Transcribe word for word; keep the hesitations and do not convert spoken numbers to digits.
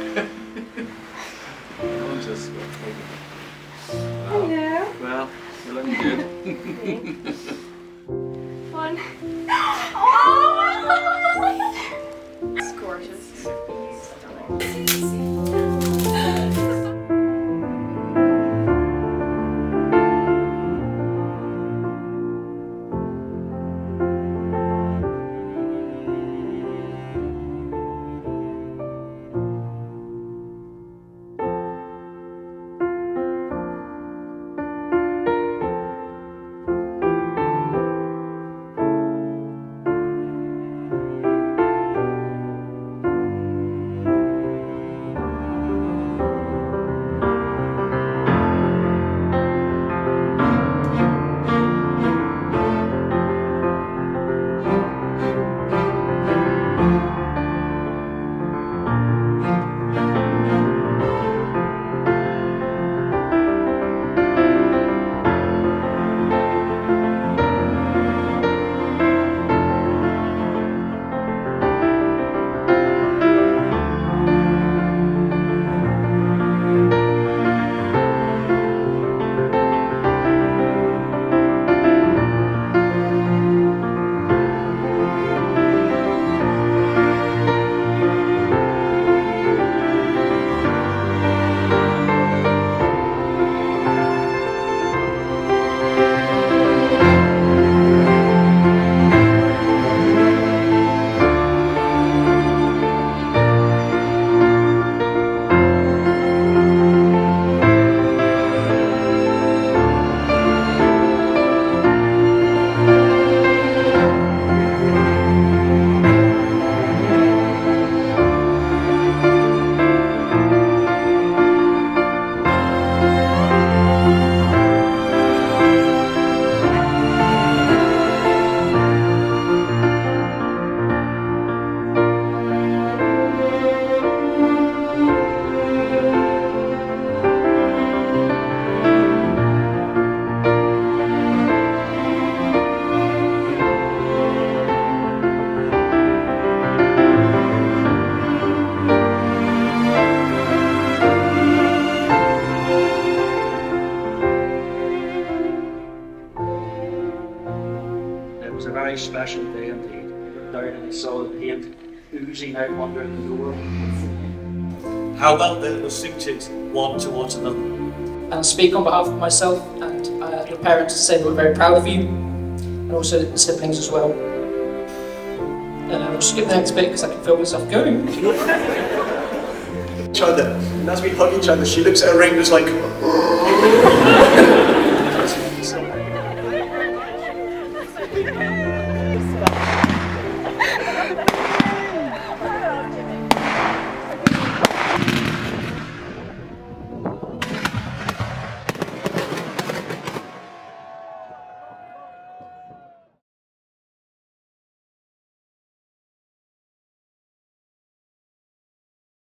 I'm just Hello. well, you're looking good. One. Oh! It's gorgeous. Stunning. It was a very special day indeed. We looked down and we saw the paint oozing out under the door. How well they were suited one towards another. And speak on behalf of myself and uh, your parents to say that we're very proud of you, and also the siblings as well. And I'll skip the next bit because I can feel myself going. Each other, and as we hug each other, she looks at her ring and is like. Thank you.